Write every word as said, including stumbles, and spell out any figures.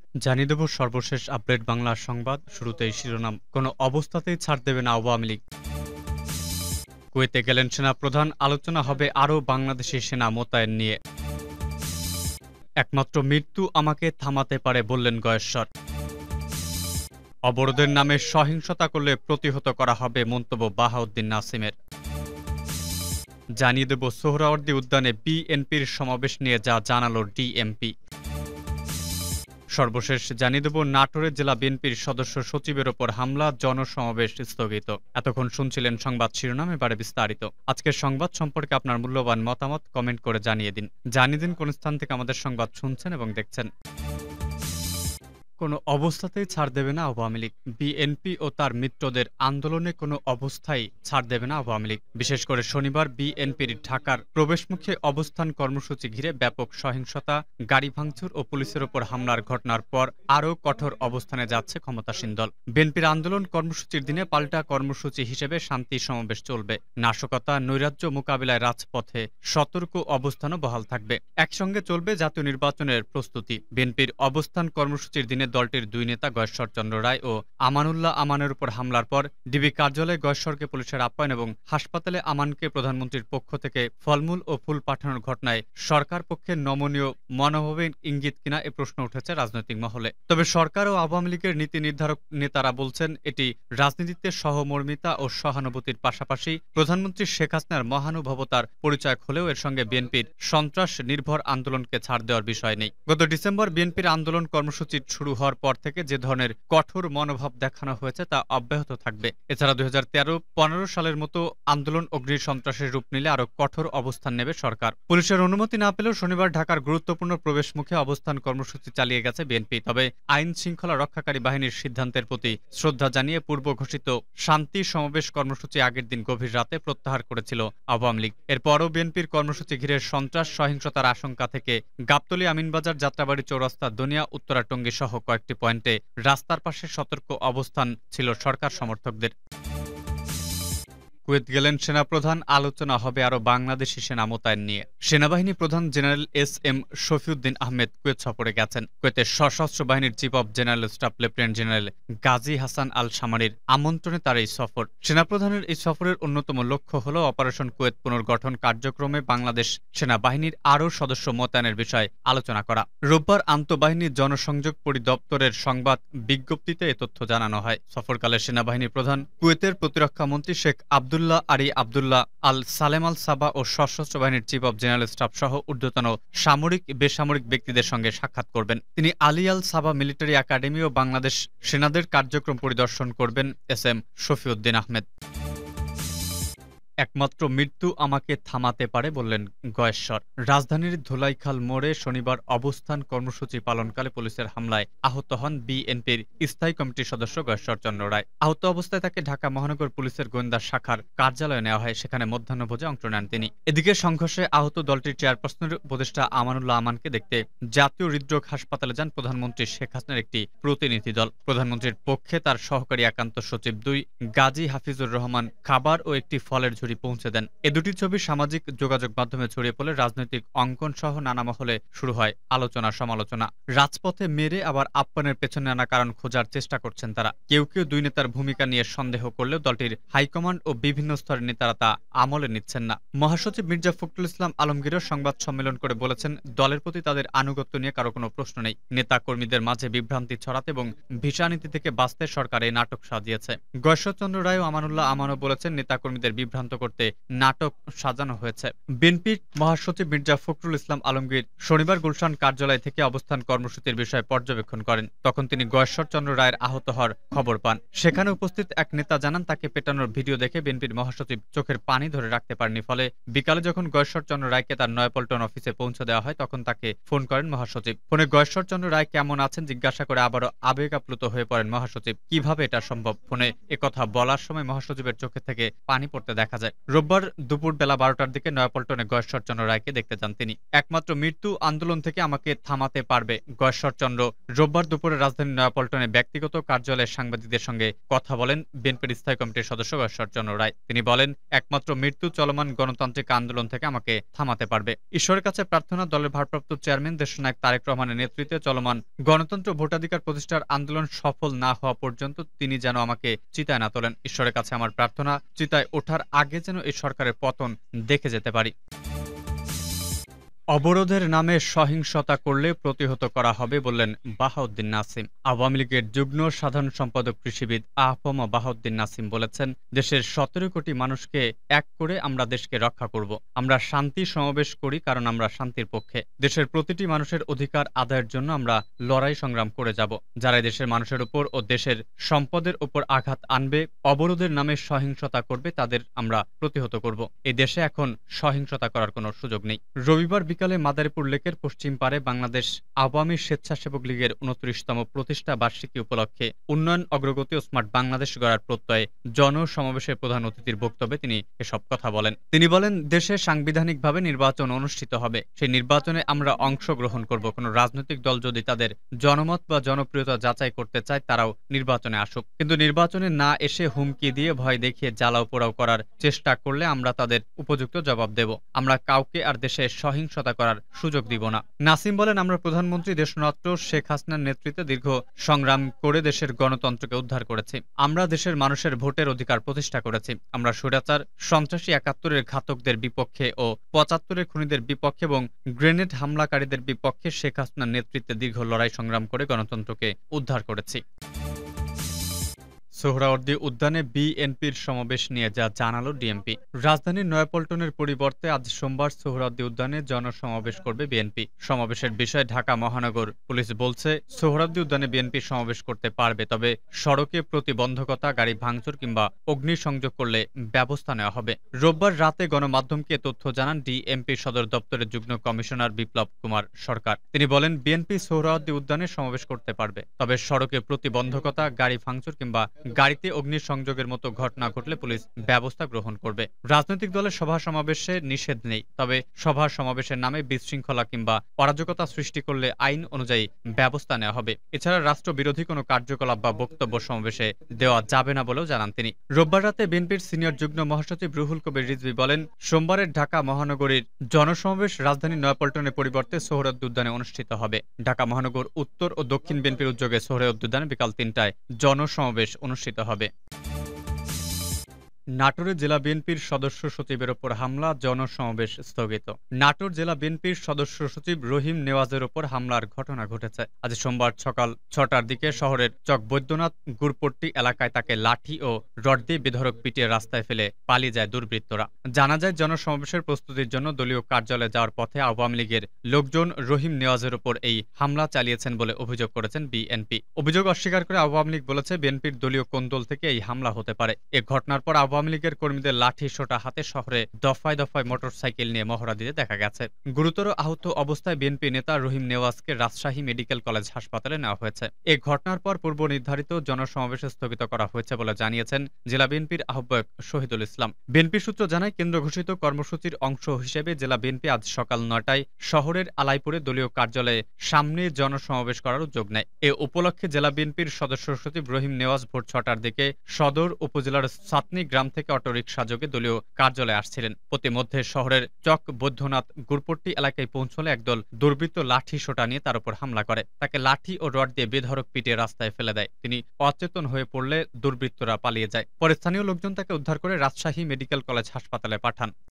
জানিয়ে দেব সর্বশেষ আপডেট বাংলা সংবাদ। শুরুতেই শিরোনাম। কোনো অবস্থাতেই ছাড় দেবে না আওয়ামী লীগ। কুয়েতে গেলেন সেনাপ্রধান, আলোচনা হবে আরও বাংলাদেশি সেনা মোতায়েন নিয়ে। একমাত্র মৃত্যু আমাকে থামাতে পারে বললেন গয়েশ্বর। অবরোধের নামে সহিংসতা করলে প্রতিহত করা হবে মন্তব্য বাহাউদ্দিন নাসিমের। জানিয়ে দেব সোহরাওয়ার্দী উদ্যানে বিএনপির সমাবেশ নিয়ে যা জানালো ডিএমপি। সর্বশেষ জানিয়ে দেব নাটোরে জেলা বিএনপির সদস্য সচিবের ওপর হামলা, জনসমাবেশ স্থগিত। এতক্ষণ শুনছিলেন সংবাদ শিরোনাম, এবারে বিস্তারিত। আজকের সংবাদ সম্পর্কে আপনার মূল্যবান মতামত কমেন্ট করে জানিয়ে দিন। জানিয়ে দিন কোন স্থান থেকে আমাদের সংবাদ শুনছেন এবং দেখছেন। কোনো অবস্থাতেই ছাড় দেবে না আওয়ামী লীগ। বিএনপি ও তার মিত্রদের আন্দোলনে কোনো অবস্থায় ছাড় দেবে না আওয়ামী লীগ। বিশেষ করে শনিবার বিএনপির ঢাকার প্রবেশমুখে অবস্থান কর্মসূচি ঘিরে ব্যাপক সহিংসতা, গাড়ি ভাঙচুর ও পুলিশের ওপর হামলার ঘটনার পর আরও কঠোর অবস্থানে যাচ্ছে ক্ষমতাসীন দল। বিএনপির আন্দোলন কর্মসূচির দিনে পাল্টা কর্মসূচি হিসেবে শান্তি সমাবেশ চলবে। নাশকতা, নৈরাজ্য মোকাবিলায় রাজপথে সতর্ক অবস্থানও বহাল থাকবে। একসঙ্গে চলবে জাতীয় নির্বাচনের প্রস্তুতি। বিএনপির অবস্থান কর্মসূচির দিনে দলটির দুই নেতা গয়েশ্বর চন্দ্র রায় ও আমানুল্লাহ আমানের উপর হামলার পর ডিবি কার্যালয়ে গয়েশ্বরকে পুলিশের আপ্যায়ন এবং হাসপাতালে আমানকে প্রধানমন্ত্রীর পক্ষ থেকে ফলমূল ও ফুল পাঠানোর ঘটনায় সরকার পক্ষের নমনীয় মনোভাবের ইঙ্গিত কিনা এ প্রশ্ন উঠেছে রাজনৈতিক মহলে। তবে সরকার ও আওয়ামী লীগের নীতি নির্ধারক নেতারা বলছেন, এটি রাজনীতিতে সহমর্মিতা ও সহানুভূতির পাশাপাশি প্রধানমন্ত্রী শেখ হাসিনার মহানুভবতার পরিচয় হলেও এর সঙ্গে বিএনপির সন্ত্রাস নির্ভর আন্দোলনকে ছাড় দেওয়ার বিষয় নেই। গত ডিসেম্বর বিএনপির আন্দোলন কর্মসূচি শুরু হওয়ার পর থেকে যে ধরনের কঠোর মনোভাব দেখানো হয়েছে তা অব্যাহত থাকবে। এছাড়া দুই হাজার তেরো পনেরো সালের মতো আন্দোলন অগ্নি সন্ত্রাসের রূপ নিলে আরো কঠোর অবস্থান নেবে সরকার। পুলিশের অনুমতি না পেলেও শনিবার ঢাকার গুরুত্বপূর্ণ প্রবেশমুখে অবস্থান কর্মসূচি চালিয়ে গেছে বিএনপি। তবে আইন শৃঙ্খলা রক্ষাকারী বাহিনীর সিদ্ধান্তের প্রতি শ্রদ্ধা জানিয়ে পূর্ব ঘোষিত শান্তি সমাবেশ কর্মসূচি আগের দিন গভীর রাতে প্রত্যাহার করেছিল আওয়ামী লীগ। এরপরও বিএনপির কর্মসূচি ঘিরে সন্ত্রাস সহিংসতার আশঙ্কা থেকে গাবতলী, আমিনবাজার, যাত্রাবাড়ি, চৌরাস্তা, দনিয়া, উত্তরাটঙ্গী সহ কয়েকটি পয়েন্টে রাস্তার পাশে সতর্ক অবস্থান ছিল সরকার সমর্থকদের। কুয়েত গেলেন সেনাপ্রধান, আলোচনা হবে আরও বাংলাদেশি সেনা মোতায়েন নিয়ে। সেনাবাহিনী প্রধান general S M Shafiuddin Ahmed Kuwait সফরে গেছেন। কুয়েতের সশস্ত্র বাহিনীর chief of general staff lieutenant general Ghazi Hasan Al সামারির আমন্ত্রণে তার এই সফর। সেনাপ্রধানের এই সফরের অন্যতম লক্ষ্য হল অপারেশন কুয়েত পুনর্গঠন কার্যক্রমে বাংলাদেশ সেনাবাহিনীর আরও সদস্য মোতায়েনের বিষয়ে আলোচনা করা। রোববার আন্তঃবাহিনী জনসংযোগ পরিদপ্তরের সংবাদ বিজ্ঞপ্তিতে এ তথ্য জানানো হয়। সফরকালে সেনাবাহিনী প্রধান কুয়েতের প্রতিরক্ষা মন্ত্রী শেখ আব্দুল্লাহ আরি আব্দুল্লাহ আল সালেম আল সাবা ও সশস্ত্র বাহিনীর চিফ অব জেনারেল স্টাফ সহ ঊর্ধ্বতন সামরিক বেসামরিক ব্যক্তিদের সঙ্গে সাক্ষাৎ করবেন। তিনি Ali Al Sabah military academy ও বাংলাদেশ সেনাদের কার্যক্রম পরিদর্শন করবেন। S M Shafiuddin Ahmed. একমাত্র মৃত্যু আমাকে থামাতে পারে বললেন গয়েশ্বর। রাজধানীর ধুলাইখাল মোড়ে শনিবার অবস্থান কর্মসূচি পালনকালে পুলিশের হামলায় আহত হন বিএনপির স্থায়ী কমিটির সদস্য গয়েশ্বর চন্দ্র রায়। আহত অবস্থায় তাকে ঢাকা মহানগর পুলিশের গোয়েন্দা শাখার কার্যালয়ে নেওয়া হয়। সেখানে মধ্যাহ্নভোজে অংশ নেন তিনি। এদিকে সংঘর্ষে আহত দলটির চেয়ারপারসনের উপদেষ্টা আমানুল্লাহ আমানকে দেখতে জাতীয় হৃদরোগ হাসপাতালে যান প্রধানমন্ত্রী শেখ হাসিনার একটি প্রতিনিধি দল। প্রধানমন্ত্রীর পক্ষে তার সহকারী একান্ত সচিব দুই গাজী হাফিজুর রহমান খাবার ও একটি ফলের ঝুড়ি পৌঁছে দেন। এ দুটি ছবি সামাজিক যোগাযোগ মাধ্যমে ছড়িয়ে পড়লে রাজনৈতিক অঙ্কন সহ নানা মহলে শুরু হয় আলোচনা সমালোচনা। রাজপথে মেরে আবার আপ্যায়নের পেছনে নানা কারণ খোঁজার চেষ্টা করছেন তারা। কেউ কেউ দুই নেতার ভূমিকা নিয়ে সন্দেহ করলেও দলটির হাইকমান্ড ও বিভিন্ন স্তরের নেতারা তা আমলে নিচ্ছেন না। মহাসচিব মির্জা ফখরুল ইসলাম আলমগীরও সংবাদ সম্মেলন করে বলেছেন, দলের প্রতি তাদের আনুগত্য নিয়ে কারো কোনো প্রশ্ন নেই। নেতা কর্মীদের মাঝে বিভ্রান্তি ছড়াতে এবং ভিসানীতি থেকে বাঁচতে সরকার এই নাটক সাজিয়েছে। গয়েশ্বরচন্দ্র রায় ও আমানুল্লাহ আমানও বলেছেন, নেতা কর্মীদের বিভ্রান্ত করতে নাটক সাজানো হয়েছে। বিএনপির মহাসচিব মির্জা ফখরুল ইসলাম আলমগীর শনিবার গুলশান কার্যালয় থেকে অবস্থান কর্মসূচির বিষয়ে পর্যবেক্ষণ করেন। তখন তিনি গয়েশ্বরচন্দ্র রায়ের আহত হওয়ার খবর পান। সেখানে উপস্থিত এক নেতা জানান, তাকে পেটানোর ভিডিও দেখে বিএনপির মহাসচিব চোখের পানি ধরে রাখতে পারেনি। ফলে বিকালে যখন গয়েশ্বরচন্দ্র রায়কে তার নয়াপল্টন অফিসে পৌঁছে দেওয়া হয় তখন তাকে ফোন করেন মহাসচিব। ফোনে গয়েশ্বরচন্দ্র রায় কেমন আছেন জিজ্ঞাসা করে আবারও আবেগ আপ্লুত হয়ে পড়েন মহাসচিব। কিভাবে এটা সম্ভব? ফোনে একথা বলার সময় মহাসচিবের চোখে থেকে পানি পড়তে দেখা যায়। যায়। রোববার দুপুর বেলা বারোটার দিকে নয়াপল্টনে গয়েশ্বরচন্দ্র রায়কে দেখতে যান তিনি। একমাত্র মৃত্যু আন্দোলন থেকে আমাকে থামাতে পারবে। গয়েশ্বরচন্দ্র রোববার দুপুরে রাজধানীর নয়াপল্টনে ব্যক্তিগত কার্যালয়ে সাংবাদিকদের সঙ্গে কথা বলেন বিএনপির স্থায়ী কমিটির সদস্য গয়েশ্বরচন্দ্র রায়। তিনি বলেন, একমাত্র মৃত্যু চলমান গণতান্ত্রিক আন্দোলন থেকে আমাকে থামাতে পারবে। ঈশ্বরের কাছে প্রার্থনা, দলের ভারপ্রাপ্ত চেয়ারম্যান দেশনায়ক তারেক রহমানের নেতৃত্বে চলমান গণতন্ত্র ভোটাধিকার প্রতিষ্ঠার আন্দোলন সফল না হওয়া পর্যন্ত তিনি যেন আমাকে চিতায় না তোলেন। ঈশ্বরের কাছে আমার প্রার্থনা, চিতায় ওঠার আগে যেন এই সরকারের পতন দেখে যেতে পারি। অবরোধের নামে সহিংসতা করলে প্রতিহত করা হবে বললেন বাহাউদ্দিন নাসিম। আওয়ামী লীগের যুগ্ম সাধারণ সম্পাদক কৃষিবিদ আহম বাহাউদ্দিন নাসিম বলেছেন, দেশের সতেরো কোটি মানুষকে এক করে আমরা দেশকে রক্ষা করব। আমরা শান্তি সমাবেশ করি কারণ আমরা শান্তির পক্ষে। দেশের প্রতিটি মানুষের অধিকার আদায়ের জন্য আমরা লড়াই সংগ্রাম করে যাব। যারা দেশের মানুষের উপর ও দেশের সম্পদের উপর আঘাত আনবে, অবরোধের নামে সহিংসতা করবে, তাদের আমরা প্রতিহত করব। এই দেশে এখন সহিংসতা করার কোনো সুযোগ নেই। রবিবার বিকালে মাদারীপুর লেকের পশ্চিম পারে বাংলাদেশ আওয়ামী স্বেচ্ছাসেবক লীগের উনত্রিশতম প্রতিষ্ঠা বার্ষিকী উপলক্ষে উন্নয়ন অগ্রগতি ও স্মার্ট বাংলাদেশ গড়ার প্রত্যয়ে জনসমাবেশের প্রধান অতিথির বক্তব্যে তিনি এসব কথা বলেন। তিনি বলেন, দেশে সাংবিধানিকভাবে নির্বাচন অনুষ্ঠিত হবে। সেই নির্বাচনে আমরা অংশগ্রহণ করব। কোনো রাজনৈতিক দল যদি তাদের জনমত বা জনপ্রিয়তা যাচাই করতে চায়, তারাও নির্বাচনে আসুক। কিন্তু নির্বাচনে না এসে হুমকি দিয়ে, ভয় দেখিয়ে জ্বালাও পোড়াও করার চেষ্টা করলে আমরা তাদের উপযুক্ত জবাব দেব। আমরা কাউকে আর দেশে সহিংসতা করার সুযোগ দিব না। নাসিম বলেন, আমরা প্রধানমন্ত্রী দেশরত্ন শেখ হাসিনার নেতৃত্বে দীর্ঘ সংগ্রাম করে দেশের গণতন্ত্রকে উদ্ধার করেছি। আমরা দেশের মানুষের ভোটের অধিকার প্রতিষ্ঠা করেছি। আমরা স্বৈরাচার, সন্ত্রাসী একাত্তরের ঘাতকদের বিপক্ষে ও পঁচাত্তরের খুনিদের বিপক্ষে এবং গ্রেনেড হামলাকারীদের বিপক্ষে শেখ হাসিনার নেতৃত্বে দীর্ঘ লড়াই সংগ্রাম করে গণতন্ত্রকে উদ্ধার করেছি। সোহরাওয়ার্দী উদ্যানে বিএনপির সমাবেশ নিয়ে যা জানালো ডিএমপি। রাজধানীর নয়াপল্টনের পরিবর্তে আজ সোমবার সোহরাওয়ার্দী উদ্যানে জনসমাবেশ করবে বিএনপি। সমাবেশের বিষয়ে ঢাকা মহানগর পুলিশ বলছে, সোহরাওয়ার্দী উদ্যানে বিএনপি সমাবেশ করতে পারবে, তবে সড়কে প্রতিবন্ধকতা, গাড়ি ভাঙচুর কিংবা অগ্নিসংযোগ করলে ব্যবস্থা নেওয়া হবে। রোববার রাতে গণমাধ্যমকে তথ্য জানান ডিএমপি সদর দপ্তরের যুগ্ম কমিশনার বিপ্লব কুমার সরকার। তিনি বলেন, বিএনপি সোহরাওয়ার্দী উদ্যানে সমাবেশ করতে পারবে, তবে সড়কে প্রতিবন্ধকতা, গাড়ি ভাঙচুর কিংবা গাড়িতে অগ্নিসংযোগের মতো ঘটনা ঘটলে পুলিশ ব্যবস্থা গ্রহণ করবে। রাজনৈতিক দলের সভা সমাবেশে নিষেধ নেই, তবে সভা সমাবেশের নামে বিশৃঙ্খলা কিংবা অরাজকতা সৃষ্টি করলে আইন অনুযায়ী ব্যবস্থা নেওয়া হবে। এছাড়া রাষ্ট্রবিরোধী কোনো কার্যকলাপ বা বক্তব্য সমাবেশে দেওয়া যাবে না বলেও জানান তিনি। রোববার রাতে বিএনপির সিনিয়র যুগ্ম মহাসচিব রুহুল কবির রিজভী বলেন, সোমবারের ঢাকা মহানগরীর জনসমাবেশ রাজধানীর নয়াপল্টনের পরিবর্তে সোহরাওয়ার্দী উদ্যানে অনুষ্ঠিত হবে। ঢাকা মহানগর উত্তর ও দক্ষিণ বিএনপির উদ্যোগে সোহরাওয়ার্দী উদ্যানে বিকাল তিনটায় জনসমাবেশ অনুষ্ঠিত হবে। নাটোরে জেলা বিএনপির সদস্য সচিবের ওপর হামলা, জনসমাবেশ স্থগিত। নাটোর জেলা বিএনপির সদস্য সচিব রহিম নেওয়াজের ওপর হামলার ঘটনা ঘটেছে। আজ সোমবার সকাল ছটার দিকে শহরের চক বৈদ্যনাথ গুরপট্টি এলাকায় তাকে লাঠি ও রড দিয়ে বেধড়ক পিটিয়ে রাস্তায় ফেলে পালিয়ে যায় দুর্বৃত্তরা। জানা যায়, জনসমাবেশের প্রস্তুতির জন্য দলীয় কার্যালয়ে যাওয়ার পথে আওয়ামী লীগের লোকজন রহিম নেওয়াজের ওপর এই হামলা চালিয়েছেন বলে অভিযোগ করেছেন বিএনপি। অভিযোগ অস্বীকার করে আওয়ামী লীগ বলেছে, বিএনপির দলীয় কোন্দল থেকে এই হামলা হতে পারে। এ ঘটনার পর আওয়ামী লীগের কর্মীদের লাঠি সোটা হাতে শহরে দফায় দফায় মোটরসাইকেল নিয়ে মহড়া দিতে দেখা গেছে। গুরুতর আহত অবস্থায় বিএনপি নেতা রহিম নেওয়াজকে রাজশাহী মেডিকেল কলেজ হাসপাতালে নেওয়া হয়েছে। এই ঘটনার পর পূর্ব নির্ধারিত জনসমাবেশ স্থগিত করা হয়েছে বলে জানিয়েছেন জেলা বিএনপির আহ্বায়ক শহীদুল ইসলাম। বিএনপি সূত্র জানায়, কেন্দ্র ঘোষিত কর্মসূচির অংশ হিসেবে জেলা বিএনপি আজ সকাল নয়টায় শহরের আলাইপুরে দলীয় কার্যালয়ে সামনে জনসমাবেশ করার উদ্যোগ নেয়। এ উপলক্ষে জেলা বিএনপির সদস্য সচিব রহিম নেওয়াজ ভোর ছটার দিকে সদর উপজেলার সাতনি গ্রাম থেকে অটোরিকশা যোগে দলীয় কার্যালয়ে আসছিলেন। প্রতিমধ্যে শহরের চক বৈদ্যনাথ গুরপট্টি এলাকায় পৌঁছলে একদল দুর্বৃত্ত লাঠি সোটা নিয়ে তার উপর হামলা করে। তাকে লাঠি ও রড দিয়ে বেধড়ক পিটিয়ে রাস্তায় ফেলে দেয়। তিনি অচেতন হয়ে পড়লে দুর্বৃত্তরা পালিয়ে যায়। পরে স্থানীয় লোকজন তাকে উদ্ধার করে রাজশাহী মেডিকেল কলেজ হাসপাতালে পাঠান।